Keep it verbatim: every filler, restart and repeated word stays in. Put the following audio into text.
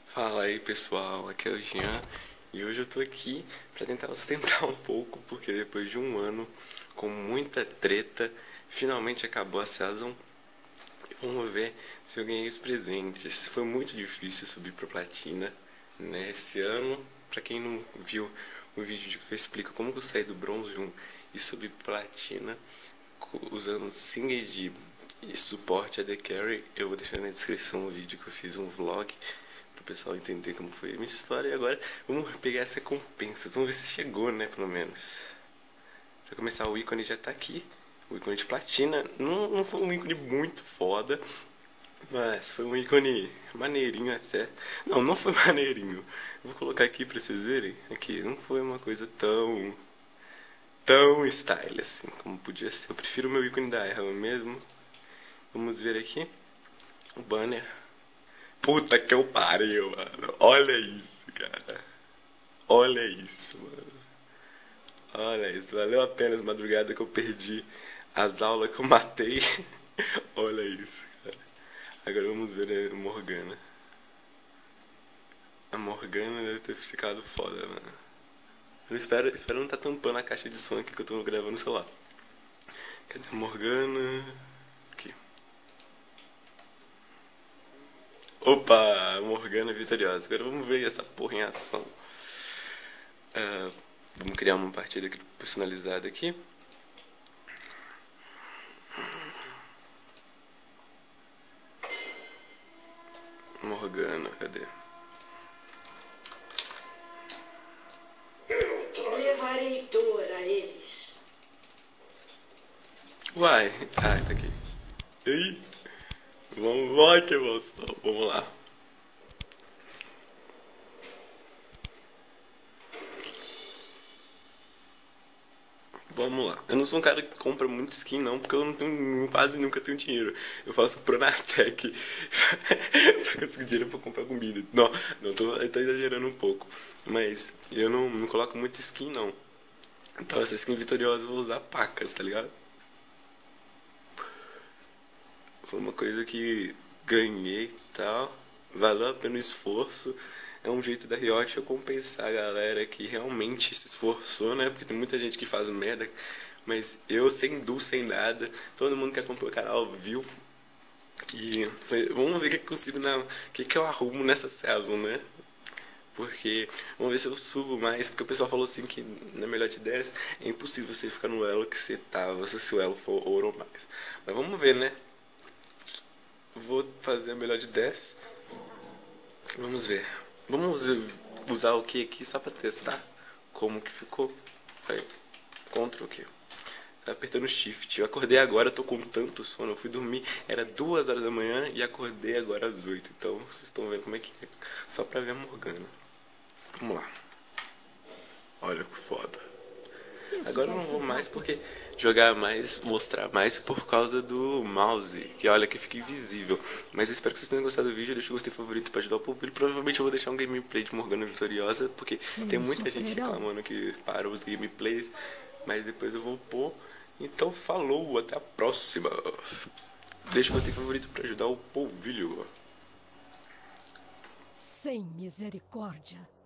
Fala aí pessoal, aqui é o Jean e hoje eu tô aqui pra tentar ostentar um pouco porque depois de um ano com muita treta, finalmente acabou a season. Vamos ver se eu ganhei os presentes. Foi muito difícil subir pra platina, né, esse ano. Pra quem não viu o vídeo que eu explico como que eu saí do bronze um e subi pra platina usando Singed e suporte a The Carry, eu vou deixar na descrição o vídeo que eu fiz um vlog pro pessoal entender como foi a minha história. E agora vamos pegar as recompensas, vamos ver se chegou, né, pelo menos. Pra começar, o ícone já tá aqui, o ícone de platina. Não, não foi um ícone muito foda, mas foi um ícone maneirinho até. Não, não foi maneirinho. Vou colocar aqui pra vocês verem. Aqui, não foi uma coisa tão... tão style assim como podia ser. Eu prefiro o meu ícone da erva mesmo. Vamos ver aqui o banner. Puta que eu pariu, mano. Olha isso, cara. Olha isso, mano. Olha isso. Valeu a pena as madrugadas que eu perdi, as aulas que eu matei. Olha isso, cara. Agora vamos ver a Morgana. A Morgana deve ter ficado foda, mano. Eu espero, espero não tá tampando a caixa de som aqui que eu tô gravando no celular. Cadê a Morgana? Aqui. Opa, Morgana vitoriosa. Agora vamos ver essa porra em ação. Uh, vamos criar uma partida personalizada aqui. Morgana, cadê? Levarei dor a eles. Uai, ah, tá aqui. Ei, vamos, vai que emoção. Vamos lá. Vamos lá. Eu não sou um cara que compra muito skin não, porque eu não tenho, quase nunca tenho dinheiro. Eu faço Pronatec pra conseguir dinheiro pra comprar comida. Não, não tô, eu tô exagerando um pouco. Mas eu não, não coloco muito skin não. Então essa skin vitoriosa eu vou usar pacas, tá ligado? Foi uma coisa que ganhei e tal. Valeu a pena o esforço. É um jeito da Riot eu compensar a galera que realmente se esforçou, né? Porque tem muita gente que faz merda. Mas eu, sem dúvida, sem nada. Todo mundo que acompanha o canal viu. E foi, vamos ver o que eu consigo, na, o que, que eu arrumo nessa season, né? Porque vamos ver se eu subo mais. Porque o pessoal falou assim que na melhor de dez é impossível você ficar no elo que você tava se o elo for ouro ou mais. Mas vamos ver, né? Vou fazer a melhor de dez. Vamos ver. Vamos usar o que aqui só pra testar como que ficou. Aí, Ctrl aqui. Tá apertando Shift. Eu acordei agora, tô com tanto sono. Eu fui dormir, era duas horas da manhã e acordei agora às oito. Então vocês estão vendo como é que é. Só pra ver a Morgana. Vamos lá. Olha que foda. Agora eu não vou mais porque jogar mais, mostrar mais por causa do mouse, que olha que fica invisível. Mas eu espero que vocês tenham gostado do vídeo, deixa o gostei favorito pra ajudar o povo. E provavelmente eu vou deixar um gameplay de Morgana vitoriosa, porque tem muita gente reclamando que parou os gameplays, mas depois eu vou pôr. Então falou, até a próxima. Deixa o gostei favorito pra ajudar o povo. Sem misericórdia.